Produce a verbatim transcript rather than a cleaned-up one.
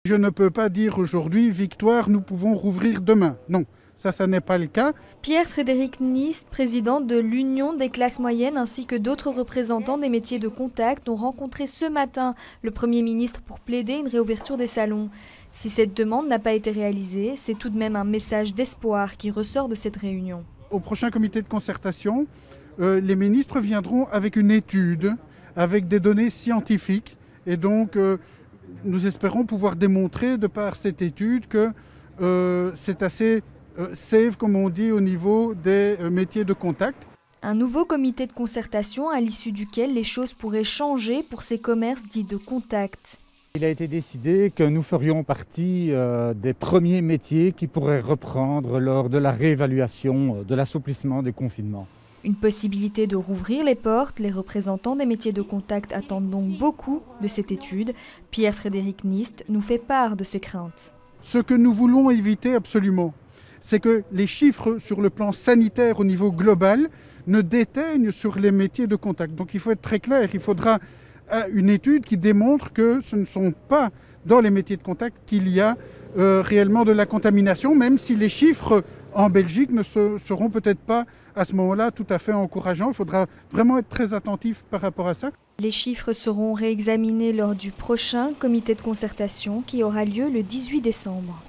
Je ne peux pas dire aujourd'hui, victoire, nous pouvons rouvrir demain. Non, ça, ça n'est pas le cas. Pierre-Frédéric Nist, président de l'Union des classes moyennes ainsi que d'autres représentants des métiers de contact ont rencontré ce matin le Premier ministre pour plaider une réouverture des salons. Si cette demande n'a pas été réalisée, c'est tout de même un message d'espoir qui ressort de cette réunion. Au prochain comité de concertation, euh, les ministres viendront avec une étude, avec des données scientifiques. Et donc, euh, nous espérons pouvoir démontrer de par cette étude que euh, c'est assez euh, safe, comme on dit, au niveau des euh, métiers de contact. Un nouveau comité de concertation à l'issue duquel les choses pourraient changer pour ces commerces dits de contact. Il a été décidé que nous ferions partie euh, des premiers métiers qui pourraient reprendre lors de la réévaluation de l'assouplissement des confinements. Une possibilité de rouvrir les portes, les représentants des métiers de contact attendent donc beaucoup de cette étude. Pierre-Frédéric Nist nous fait part de ses craintes. Ce que nous voulons éviter absolument, c'est que les chiffres sur le plan sanitaire au niveau global ne déteignent sur les métiers de contact. Donc il faut être très clair, il faudra une étude qui démontre que ce ne sont pas dans les métiers de contact qu'il y a euh, réellement de la contamination, même si les chiffres en Belgique ne se, seront peut-être pas à ce moment-là tout à fait encourageants. Il faudra vraiment être très attentif par rapport à ça. Les chiffres seront réexaminés lors du prochain comité de concertation qui aura lieu le dix-huit décembre.